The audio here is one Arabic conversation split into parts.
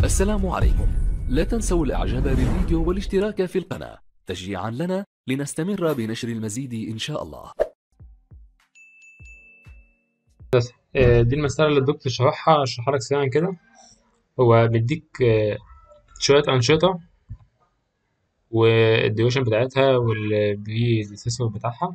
السلام عليكم. لا تنسوا الاعجاب بالفيديو والاشتراك في القناة تشجيعا لنا لنستمر بنشر المزيد ان شاء الله. دي المسألة اللي الدكتور شرحها، اشرحها لك سريعا كده. هو بيديك شوية أنشطة والديوشن بتاعتها والبري ديسيسور بتاعها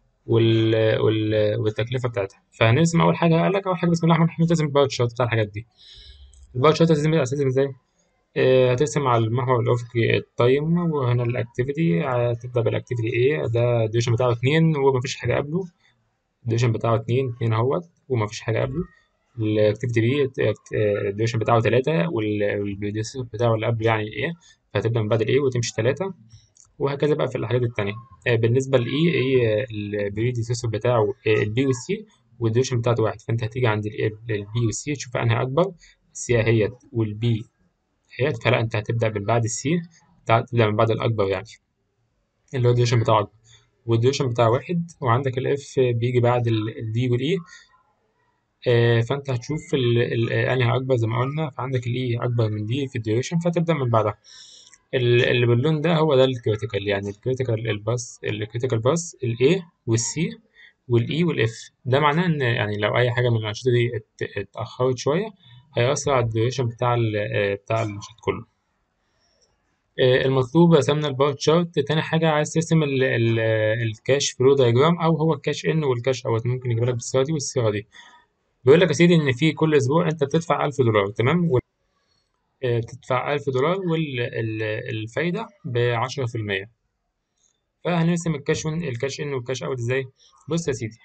والتكلفة بتاعتها. فهنرسم أول حاجة. قال لك أول حاجة بسم الله الرحمن الرحيم ترسم الباور تشارت بتاع الحاجات دي. الباور تشارت هترسم ازاي؟ هترسم على المحور الأفقي التايم، وهنا الأكتيفيتي هتبدأ بالأكتيفيتي A، ده الديوشن بتاعه 2 ومفيش حاجة قبله. الديوشن بتاعه 2 اهوت ومفيش حاجة قبله. الاكتيفيتي بي الديوشن بتاعه 3 والبريديسيسور بتاعه اللي قبله يعني ايه، فهتبدأ من بعد الايه وتمشي 3، وهكذا بقى في الحاجات التانية. بالنسبة لإي ايه البريديسيسور بتاعه البي والسي، والديوشن بتاعته 1، فأنت هتيجي عند البي والسي تشوف أنهي أكبر، السي اهيت والبي اهيت، فلا أنت هتبدأ من بعد السي، تبدأ من بعد الأكبر يعني اللي هو الديوشن بتاعه أكبر، والديوشن بتاعه 1، وعندك الاف بيجي بعد الدي والاي. فانت هتشوف انهي اكبر زي ما قلنا، فعندك الاي اكبر من دي في الديوريشن فتبدا من بعدها. اللي باللون ده هو ده الكريتيكال، يعني الكريتيكال باس الاي والسي والاي والاف. ده معناه ان يعني لو اي حاجه من الانشطه دي اتاخرت شويه هيأثر على الديوريشن بتاع النشاط كله. المطلوب رسمنا البار تشارت. تاني حاجة عايز ترسم الكاش فلو دايجرام، أو هو الكاش إن والكاش أوت، ممكن يجيب لك بالصيغة دي والصيغة دي. بيقول لك يا سيدي إن في كل أسبوع أنت بتدفع $1000، تمام؟ بتدفع $1000 والفايدة ب10%. فهنرسم الكاش إن والكاش أوت إزاي؟ بص يا سيدي،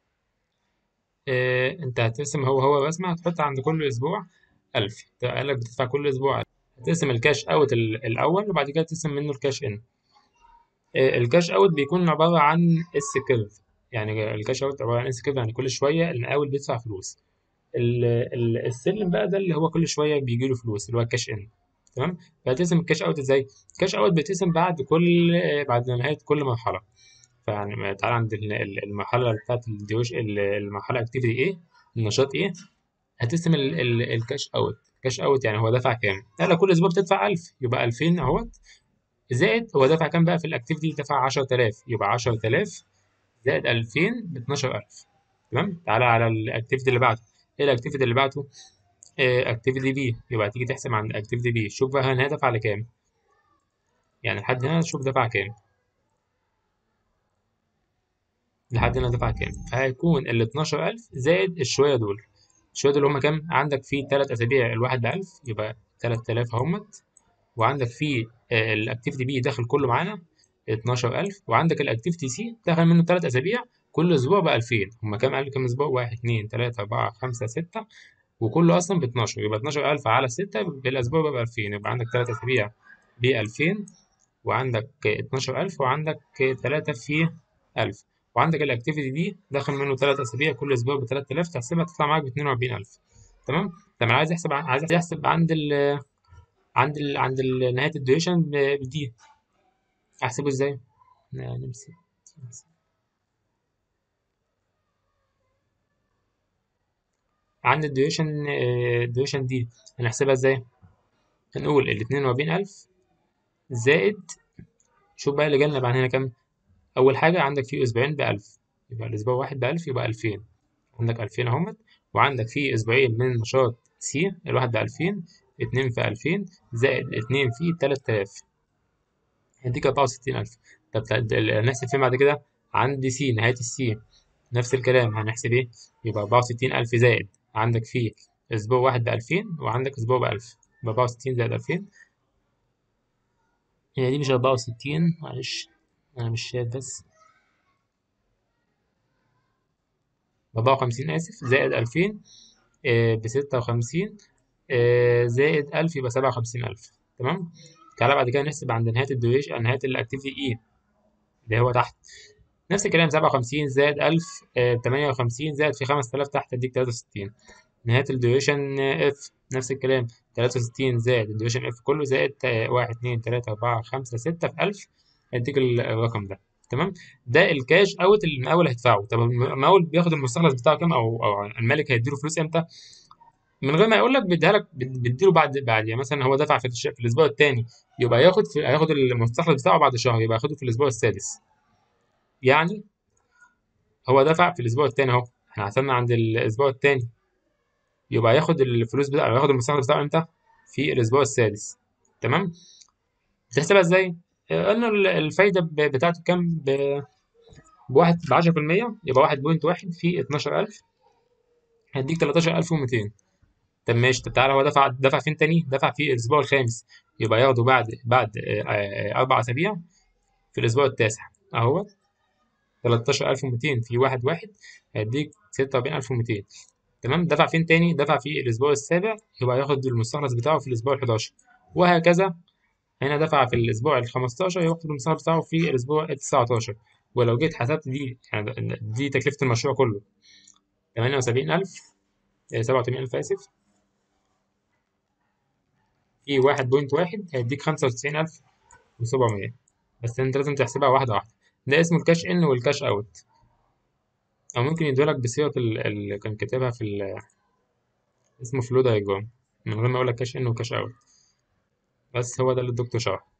أنت هترسم هو رسمة، هتحط عند كل أسبوع 1000. قال لك بتدفع كل أسبوع 1000. هترسم الكاش أوت الأول، وبعد كده ترسم منه الكاش إن. الكاش أوت بيكون عبارة عن اس كيرف. يعني الكاش أوت عبارة عن اس كيرف، يعني كل شوية المقاول بيدفع فلوس. السلم بقى ده اللي هو كل شويه بيجي له فلوس، اللي هو الكاش ان. تمام. فهتقسم الكاش اوت ازاي؟ الكاش اوت بيتقسم بعد نهايه كل مرحله. فيعني تعالى عند المرحله بتاعت المرحله اكتيفيتي ايه، النشاط ايه، هتقسم الكاش اوت. الكاش اوت يعني هو دفع كام؟ قال لك كل اسبوع بتدفع 1000، يبقى 2000 اهوت، زائد هو دفع كام بقى في الاكتيفيتي؟ دفع 10000، يبقى 10000 زائد 2000 ب 12000. تمام. تعالى على الاكتيفيتي اللي بعده. ايه الاكتيفيتي اللي بعده؟ اكتيفيتي بي، يبقى تيجي تحسب عن اكتيفيتي بي، شوف بقى هنا دفع على كام، يعني لحد هنا شوف دفع كام، لحد هنا دفع كام. فهيكون ال 12000 زائد الشويه دول. الشويه دول هم كام؟ عندك في 3 اسابيع الواحد ب 1000، يبقى 3000 اهمت. وعندك في الاكتيفيتي بي داخل كله معانا 12000، وعندك الاكتيفيتي سي داخل منه 3 اسابيع كل اسبوع ب 2000. هم كام اسبوع؟ 1 2 3 4 5 6، وكله اصلا ب 12، يبقى 12000 على 6 بالاسبوع بقى ب 2000. يبقى عندك 3 اسابيع ب 2000، وعندك 12000، وعندك 3 في 1000، وعندك الاكتيفيتي دي داخل منه 3 اسابيع كل اسبوع ب 3000، تحسبها تطلع معاك ب 42000. تمام. طب انا عايز احسب نهايه الديوريشن بدي، احسبه ازاي؟ نمسك عند الديوريشن دي هنحسبها ازاي؟ هنقول ال 42000 زائد، شوف بقى اللي جالنا بعد هنا كام. أول حاجة عندك في أسبوعين ب1000، يبقى الأسبوع واحد ب1000، يبقى 2000. عندك 2000 أهمت، وعندك في أسبوعين من نشاط سي الواحد ب2000، 2 في 2000 زائد 2 في 3000، هيديك 64000. طب هنحسب فين بعد كده؟ عند سي، نهاية السي نفس الكلام، هنحسب إيه؟ يبقى 64000 زائد، عندك في أسبوع واحد ب2000 وعندك أسبوع ب1000، يبقى 64 زائد 2000. هي دي مش 64، معلش أنا مش شايف بس. 54 آسف، زائد 2000 ب56 زائد 1000 يبقى 57000. تمام. تعالى بعد كده نحسب عند نهاية الديوريشن، نهاية الأكتيفيتي إي اللي هو تحت. نفس الكلام، 57 زائد 1000 58 زائد في 5000 تحت يديك 63. نهاية الديوريشن اف نفس الكلام، 63 زائد الديوريشن اف كله زائد 1 2 3 4 5 6 في 1000 هيديك الرقم ده. تمام. ده الكاش اوت اللي المقاول هيدفعه. طب المقاول بياخد المستخلص بتاعه كام، او المالك هيديله فلوس امتى؟ من غير ما يقول لك بيديها لك، بتديله بعد يعني مثلا هو دفع في الاسبوع الثاني، يبقى هياخد المستخلص بتاعه بعد شهر، يبقى هياخده في الاسبوع السادس. يعني هو دفع في الاسبوع الثاني اهو، احنا حسبنا عند الاسبوع الثاني، يبقى هياخد الفلوس بتاعه، هياخد المستخلص بتاعه امتى؟ في الاسبوع السادس. تمام. بتحسبها ازاي؟ قلنا الفايده بتاعته كام؟ بواحد ب 10%، يبقى 1.1 في 12,000 هيديك 13,200. طب ماشي، طب تعالى هو دفع فين تاني؟ دفع في الاسبوع الخامس، يبقى ياخده بعد 4 اسابيع في الاسبوع التاسع اهو. 13,200 في 1 هيديك 46,200. تمام. دفع فين تاني؟ دفع في الاسبوع السابع، يبقى ياخد المستخلص بتاعه في الاسبوع ال11، وهكذا. هنا دفع في الاسبوع ال15، ياخد المستخلص بتاعه في الاسبوع ال19. ولو جيت حسبت دي، يعني دي تكلفة المشروع كله 78,000، 87,000 آسف، في 1.1 هيديك 95,700. بس انت لازم تحسبها واحدة واحدة. ده اسمه الكاش ان والكاش اوت، او ممكن يدولك بصيغة اللي كان كاتبها اسمه فلو دايجرام، من غير ما يقولك كاش ان وكاش اوت. بس هو ده اللي الدكتور شرحه.